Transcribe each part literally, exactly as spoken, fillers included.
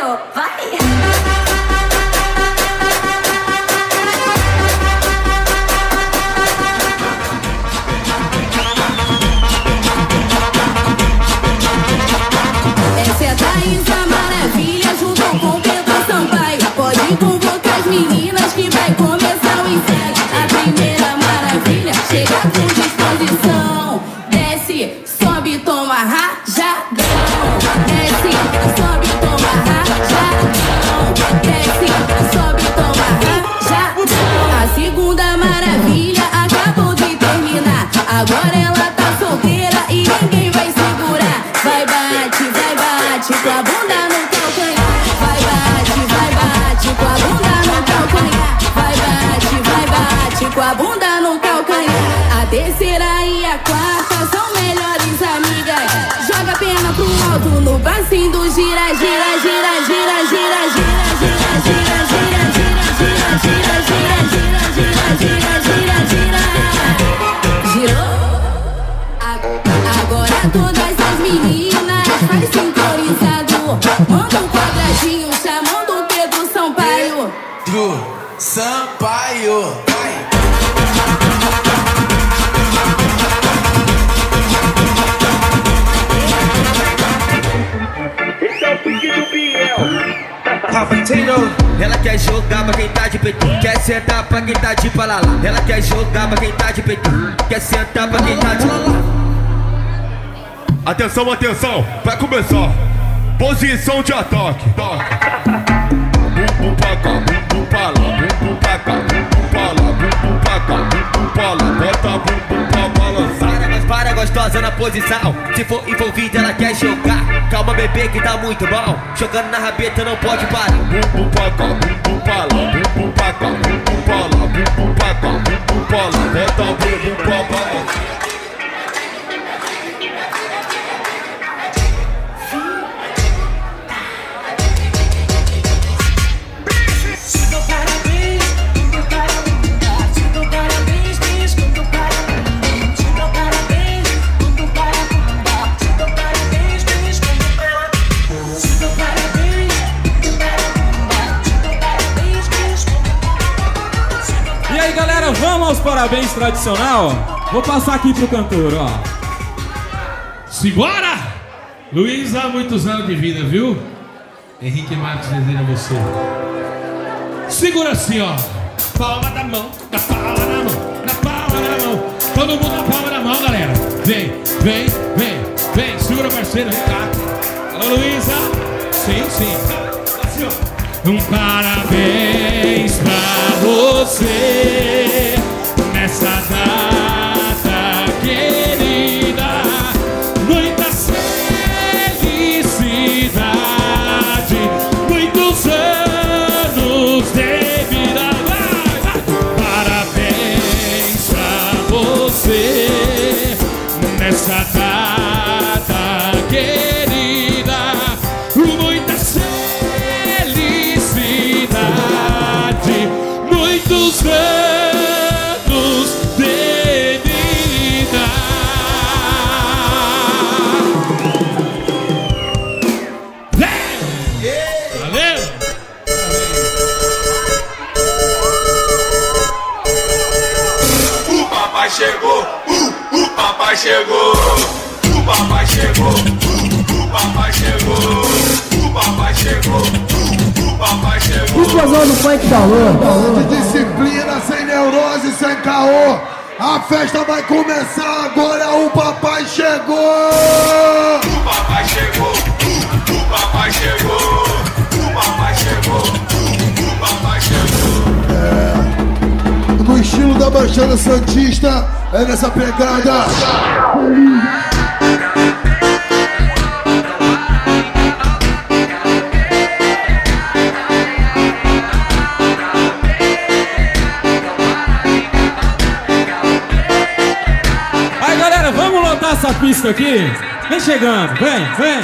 Começou, vai! Essa é a Thaís, a maravilha, junto com o Pedro Sampaio. Pode convocar as meninas que vai começar o ensaio. A primeira maravilha chega com disposição. Desce, sobe, toma rajadão. Desce, sobe, toma rajadão. Desce, sobe, toma rajadão. A segunda maravilha acabou de terminar. Agora ela tá solteira e ninguém vai segurar. Vai bate, vai bate com a bunda no calcanhar. Vai bate, vai bate com a bunda no calcanhar. Vai bate, vai bate com a bunda no calcanhar. A terceira e a quarta são melhores amigas. Joga a perna pro alto no bracinho do gira, gira, gira, gira, gira, gira, gira, gira, gira, gira, gira, gira, gira, gira, gira, gira, gira. Girou? Agora todas as meninas faz sincronizado. Manda um quadradinho chamando o Pedro Sampaio. Pedro Sampaio. Esse é o pique do Biel. Rafatino, ela quer jogar pra quem tá de peito, quer sentar pra quem tá de palala. Ela quer jogar pra quem tá de peito, quer sentar pra quem tá de palala. Atenção, atenção, vai começar. Posição de ataque. Bum bum pra cá, bum bum pra lá, bum bum pra cá, bum bum pra lá, bum bum pra cá, bum bum pra lá. Bota bum bum pra balançar. Para, mas para gostosa na posição. Se for envolvida ela quer jogar. Calma bebê que tá muito bom. Jogando na rabeta não pode parar. Bum bum pra cá, bum bum pra lá, bum bum pra cá, bum bum pra lá, bum bum pra cá, bum bum pra lá. Bota bum bum pra balançar. Vamos aos parabéns tradicional. Vou passar aqui pro cantor, ó. Simbora! Luiz, há muitos anos de vida, viu? Henrique Marques deseja você. Segura assim, ó. Palma da mão, na palma da mão, na palma da mão. Todo mundo na palma da mão, galera. Vem, vem, vem, vem. Segura, parceiro, vem cá. Alô, Luísa. Sim, sim. Assim, ó. Um parabéns pra você nessa data querida, muita felicidade, muitos anos de vida. Parabéns pra você nessa data querida, muita felicidade, muitos anos de vida. Valeu! O papai chegou, uh, o papai chegou, o papai chegou, uh, o papai chegou, o papai chegou, uh, o papai chegou. Explosão do funk da lua. De disciplina, sem neurose, sem caô. A festa vai começar agora, o papai chegou. O papai chegou, uh, o papai chegou, o papai chegou, uh, o papai chegou. É, no estilo da Baixada Santista, é nessa pegada. Essa pista aqui, vem chegando, vem, vem.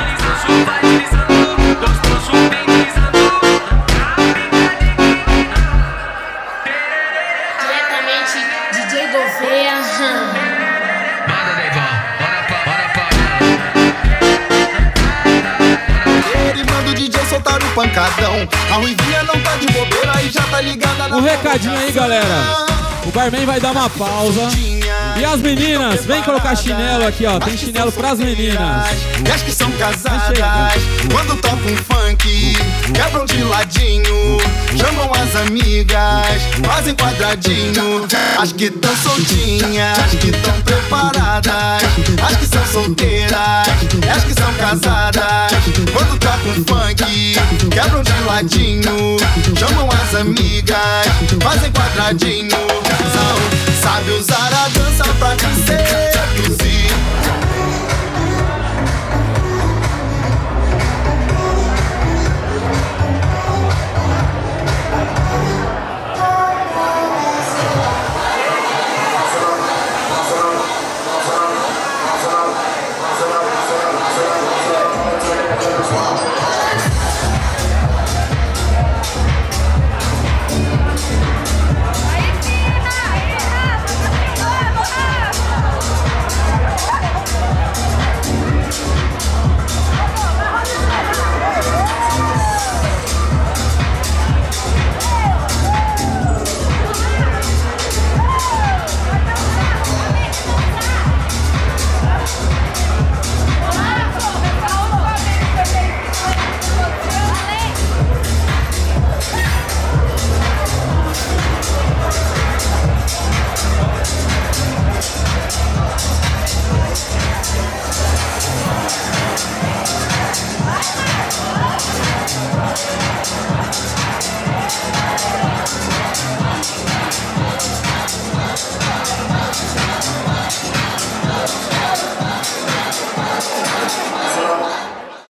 Diretamente D J Gouveia. Manda, Neivão, bora pra, bora pra. Ele manda Manda o D J soltar o pancadão. A Ruivinha não tá de bobeira e já tá ligada na Um recadinho aí, galera. O barman vai dar uma pausa. E as meninas, vem colocar chinelo aqui, ó. Tem chinelo pras meninas. E as que são casadas, quando tocam um funk, quebram de ladinho, chamam as amigas, fazem quadradinho. As que tão soltinhas, as que tão preparadas, as que são solteiras, as que são casadas, quando tocam um funk, quebram de ladinho, chamam as amigas, fazem quadradinho. Sabe usar a dança pra te seduzir,